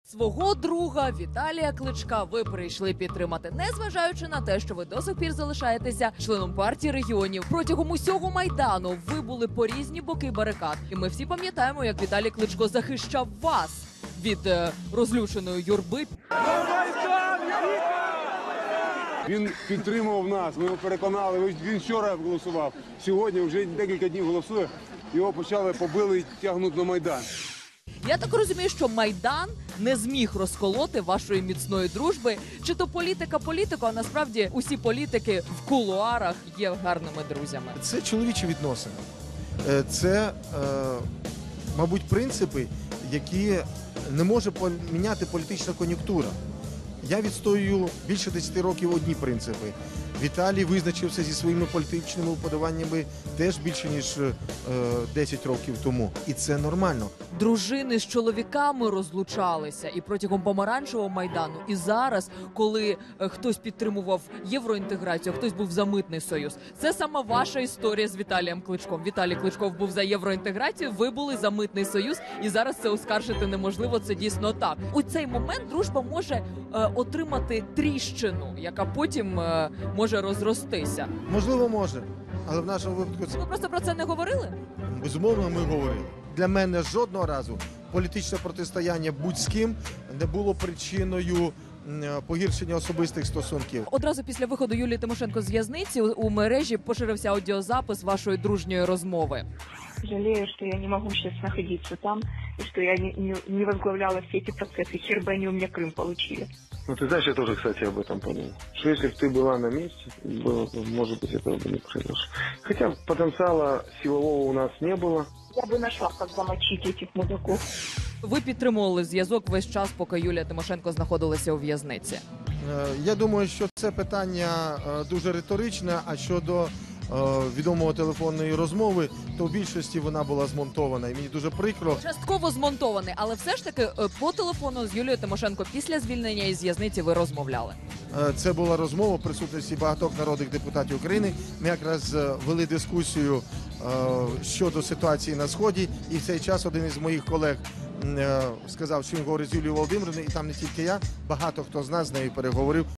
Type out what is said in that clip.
Свого друга Віталія Кличка ви прийшли підтримати, незважаючи на те, що ви до сих пір залишаєтеся членом партії регіонів. Протягом усього Майдану ви були по різні боки барикад. І ми всі пам'ятаємо, як Віталій Кличко захищав вас від розлюченої юрби. Він підтримував нас, ми його переконали, він вчора голосував, сьогодні вже декілька днів голосує, його побили і тягнуть на Майдан. Я так розумію, що Майдан не зміг розколоти вашої міцної дружби. Чи то політика політику, а насправді усі політики в кулуарах є гарними друзями. Це чоловічі відносини. Це, мабуть, принципи, які не може поміняти політична кон'юнктура. Я відстоюю більше 10 років одні принципи. Віталій визначився зі своїми політичними уподобаннями теж більше, ніж 10 років тому. І це нормально. Дружини з чоловіками розлучалися і протягом помаранчевого Майдану, і зараз, коли хтось підтримував євроінтеграцію, хтось був за митний союз. Це саме ваша історія з Віталієм Кличком. Віталій Кличков був за євроінтеграцію, ви були за митний союз, і зараз це оскаржити неможливо, це дійсно так. У цей момент дружба може отримати тріщину, яка потім може розростися. Можливо, може. Але в нашому випадку це... Ви просто про це не говорили? Безумовно, ми говорили. Для мене жодного разу політичне протистояння будь з ким не було причиною погіршення особистих стосунків. Одразу після виходу Юлії Тимошенко з в'язниці у мережі поширився аудіозапис вашої дружньої розмови. Жалею, что я не могу сейчас находиться там, и что я не возглавляла все эти процессы. Хер бы они у меня Крым получили. Ну, ты знаешь, я тоже, кстати, об этом подумал. Что если бы ты была на месте, может быть, этого бы не произошло. Хотя потенциала силового у нас не было. Я бы нашла, как замочить этих мудаков. Ви підтримували зв'язок весь час, поки Юлія Тимошенко знаходилася у в'язниці. Я думаю, що це питання дуже риторичне, а щодо відомого телефонної розмови, то в більшості вона була змонтована. І мені дуже прикро. Частково змонтований, але все ж таки по телефону з Юлією Тимошенко після звільнення із в'язниці ви розмовляли. Це була розмова в присутності багатьох народних депутатів України. Ми якраз вели дискусію щодо ситуації на Сході, і в цей час один із моїх колег сказав, що він говорить з Юлією Володимирівною, і там не тільки я, багато хто з нас з нею переговорив